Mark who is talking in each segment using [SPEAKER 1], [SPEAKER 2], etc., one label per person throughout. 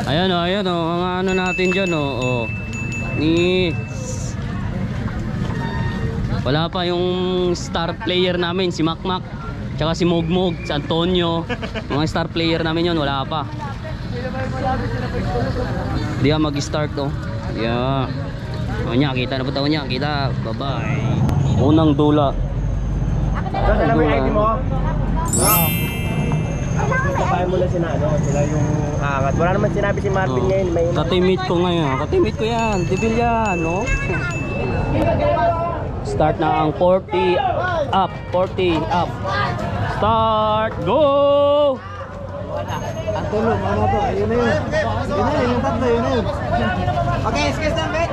[SPEAKER 1] Ayan o, mga ano natin dyan o. Ni wala pa yung star player namin, si Makmak, tsaka si Mogmog, si Antonio. Mga star player namin yun, wala pa. Di mag-start o. Yeah. O niya, kita na po taon niya, kita. Bye bye. Unang dula.
[SPEAKER 2] Alam mo yung ID mo? Kaya mo lang sila yung aangat. Wala naman sinabi si Marvin ngayon.
[SPEAKER 1] Katimit ko ngayon. Katimit ko yan. Dibil yan, no? Start na ang 40 up. 40 up. Start. Go!
[SPEAKER 2] Ang tulong, ano to? Yun na yun. Yun na yun, yung tatlo, yun na yun. Okay, excuse na, bet.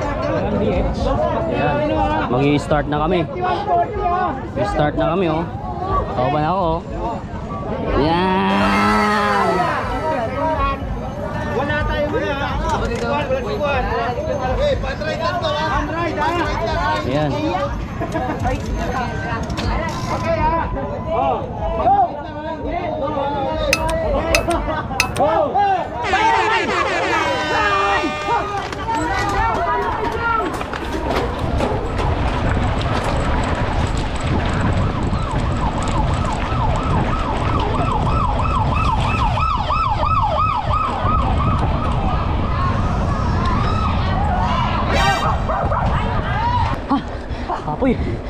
[SPEAKER 1] Ayan. Mag-i-start na kami. Start na kami, oh. Ako ba na ako, oh. Yan!
[SPEAKER 2] Wala tayo muna. Hey, patry ka to, ha?
[SPEAKER 1] Ayan.
[SPEAKER 2] Okay, ha? Oh. Go! Go!
[SPEAKER 1] Apoy.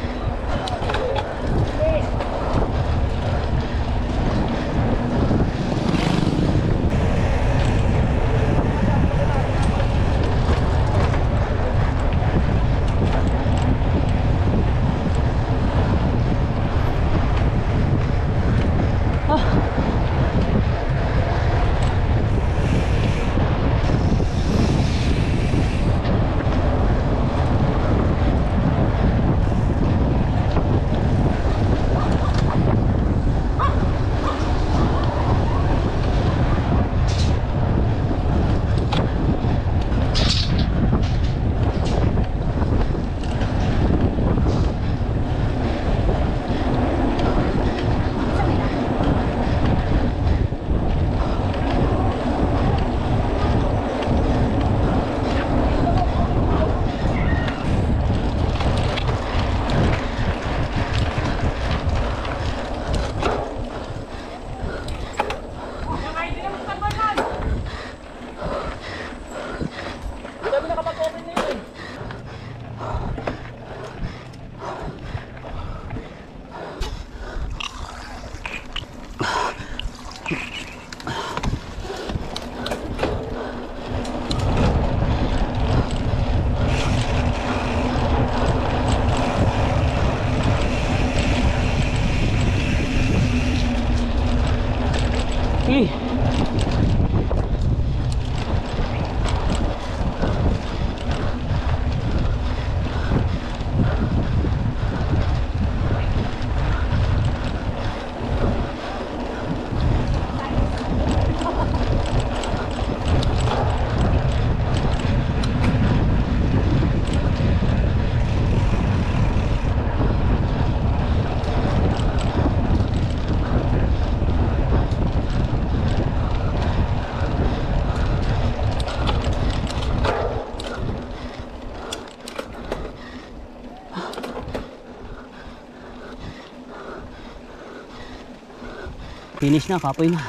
[SPEAKER 1] Finish na, kapoy na.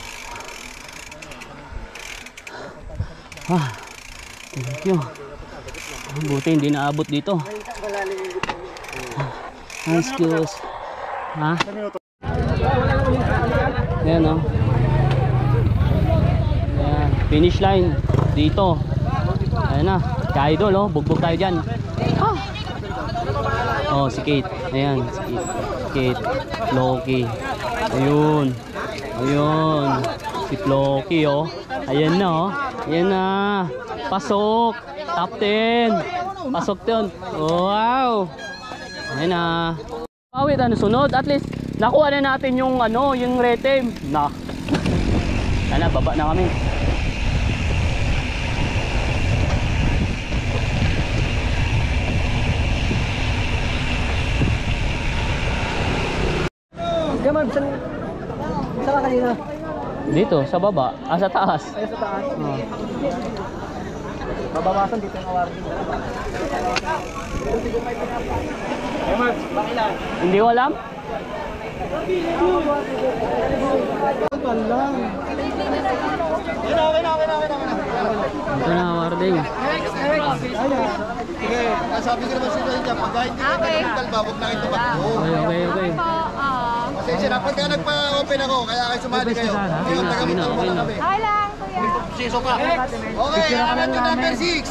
[SPEAKER 1] Thank you. Buti hindi naabot dito. Excuse. Ayan o. Ayan. Finish line dito. Ayan na. Ka-idol o. Bugbog tayo dyan. Oh, si Kate. Ayan. Si Kate. Loki. Ayun. Ayun. Si Floki oh. Ayan na oh. Ayan na. Pasok. Top 10. Pasok yun. Wow. Ayan na. Pawit ano sunod. At least nakuha na natin yung ano, yung retem. Na. Sana baba na kami.
[SPEAKER 2] Gaman, saan ka kanina?
[SPEAKER 1] Dito, sa baba. Ah, sa taas.
[SPEAKER 2] Ay, sa taas.
[SPEAKER 1] Oh.
[SPEAKER 2] Babawasan dito yung awarding.
[SPEAKER 1] Hindi ko alam? Ito na, awarding.
[SPEAKER 2] Sige, sabi ko naman sila dyan, pagka hindi ka nag-mental ba, huwag na kayo tumakbo.
[SPEAKER 1] Okay.
[SPEAKER 2] Pasensya na, pagka nagpa-open ako, kaya kayo sumali kayo. Hindi ko taga-mental mo na kami.
[SPEAKER 3] Hi lang, kuya.
[SPEAKER 2] Siso ka. Okay, alam nyo number 6.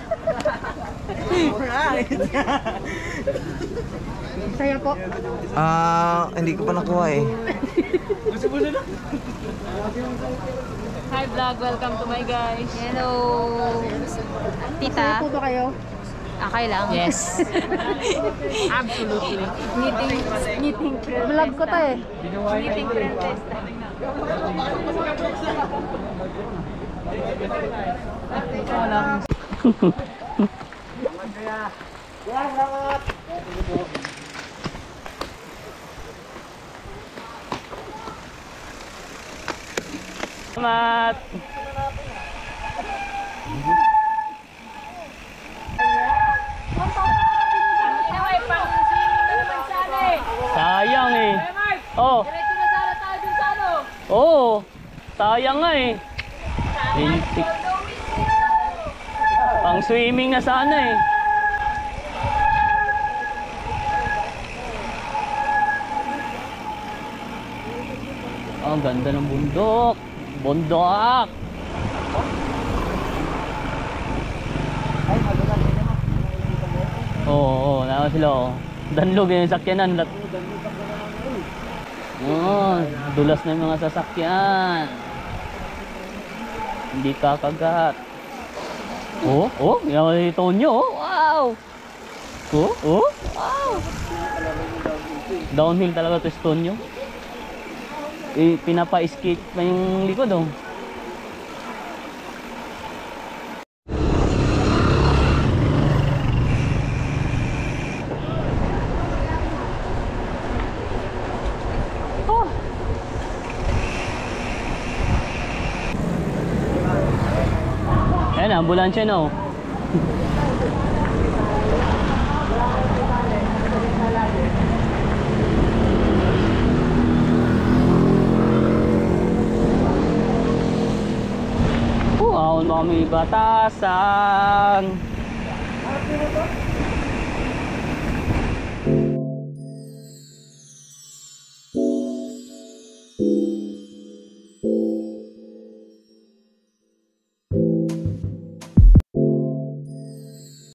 [SPEAKER 3] Saya po.
[SPEAKER 2] Hindi ko pa nakuha eh.
[SPEAKER 3] Hi vlog, welcome to my guys. Hello. Tita. Saya po ba kayo? Okay lang. Yes. Absolutely. Knitting princess. Vlog ko to eh. Knitting princess.
[SPEAKER 1] Selamat. Sayang eh. Oh. Oh. Sayang nga eh. Lintik. Pang swimming na sana eh. Oh, ganda ng bundok. Bundok. Oo, naman sila oh. Danlog yung sakyanan. Oh, dulas na yung mga sasakyan. Hindi kakagat. Oh, yan ito nyo. Wow. Wow. Downhill talaga to stone nyo. Pinapa-skate pa yung likod oh. Ayan, ambulansya no. Ahon mo kami batasan.